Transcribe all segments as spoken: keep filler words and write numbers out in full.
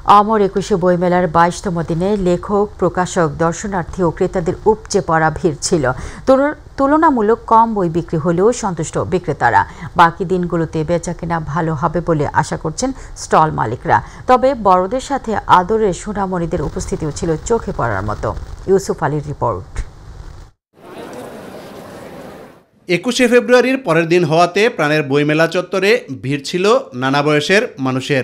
অমর একুশে বইমেলার বাইশতম দিনে লেখক, প্রকাশক, দর্শনার্থী ও ক্রেতাদের উপচে পড়া ভিড় ছিল। তুলনামূলক কম বই বিক্রি হলেও সন্তুষ্ট বিক্রেতারা। বাকি দিনগুলোতে বেচাকেনা ভালো হবে বলে আশা করছেন স্টল মালিকরা। তবে বড়দের সাথে আদরের সোনামণিদের উপস্থিতিও ছিল চোখে পড়ার মতো। ইউসুফ আলীর রিপোর্ট। একুশে ফেব্রুয়ারির পরের দিন হওয়াতে প্রাণের বইমেলা চত্বরে ভিড় ছিল নানা বয়সের মানুষের।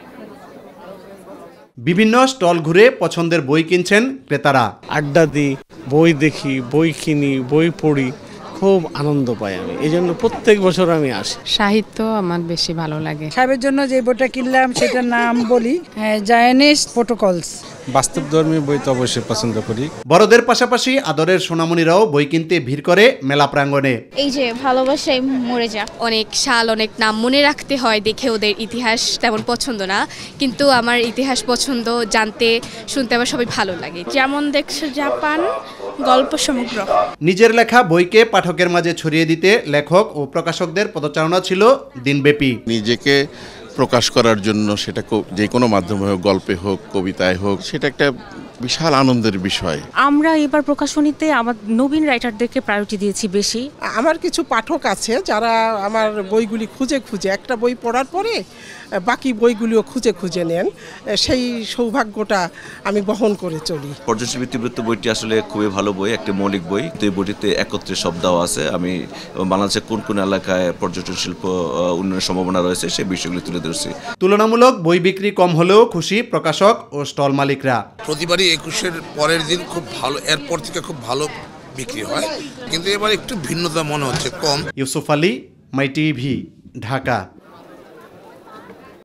বিভিন্ন স্টল ঘুরে পছন্দের বই কিনছেন ক্রেতারা। আড্ডা দিই, বই দেখি, বই কিনি, বই পড়ি, খুব আনন্দ পাই আমি। এই জন্য প্রত্যেক বছর আমি আসি। সাহিত্য আমার বেশি ভালো লাগে। সাহেবের জন্য যে বইটা কিনলাম সেটার নাম বলি, জায়নিস্ট প্রোটোকলস। বাস্তবধর্মী বই তো অবশ্যই পছন্দ করি। বড়দের পাশাপাশি আদরের সোনামণিরাও বই কিনতে ভিড় করে মেলা প্রাঙ্গণে। এই যে ভালোবাসায় মরে যা, অনেক সাল, অনেক নাম মনে রাখতে হয় দেখে ওদের ইতিহাস তেমন পছন্দ না, কিন্তু আমার ইতিহাস পছন্দ, জানতে শুনতে আমার সবাই ভালো লাগে। যেমন দেখছো জাপান, গল্প সমগ্র। নিজের লেখা বইকে পাঠকের মাঝে ছড়িয়ে দিতে লেখক ও প্রকাশকদের পদচারণা ছিল দিনব্যাপী। নিজেকে প্রকাশ করার জন্য সেটা যে কোনো মাধ্যমে হোক, গল্পে হোক, কবিতায় হোক, সেটা একটা বিশাল আনন্দের বিষয়। আমরা এবার প্রকাশনীতে আমার নবীন রাইটারদেরকে প্রায়োরিটি দিয়েছি বেশি। আমার কিছু পাঠক আছে যারা আমার বইগুলি খুঁজে খুঁজে একটা বই পড়ার পরে বাকি বইগুলিও খুঁজে খুঁজে নেন। সেই সৌভাগ্যটা আমি বহন করে চলি। পর্যটন ইতিবৃত্ত বইটি আসলে খুবই ভালো বই, একটি মৌলিক বই। তো এই বইটিতে একত্রে সব দেওয়া আছে। আমি বাংলাদেশের কোন কোন এলাকায় পর্যটন শিল্প উন্নয়নের সম্ভাবনা রয়েছে সেই বিষয়গুলি তুলে ধরছি। তুলনামূলক বই বিক্রি কম হলেও খুশি প্রকাশক ও স্টল মালিকরা। প্রতিবারই একুশের পরের দিন খুব ভালো, এরপর থেকে খুব ভালো বিক্রি হয়, কিন্তু এবার একটু ভিন্নতা মনে হচ্ছে, কম। Yusuf Ali, my TV, Dhaka.